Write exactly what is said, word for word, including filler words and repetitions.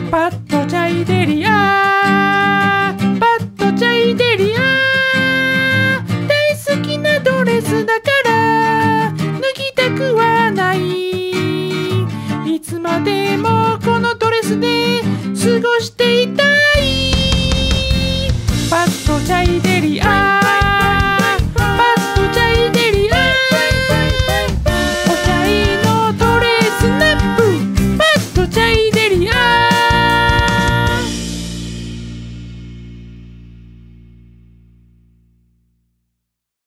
パッドチャイデリアパッドチャイデリア大好きなドレスだから脱ぎたくはない。いつまでもこのドレスで過ごしていたい。パッドチャイデリア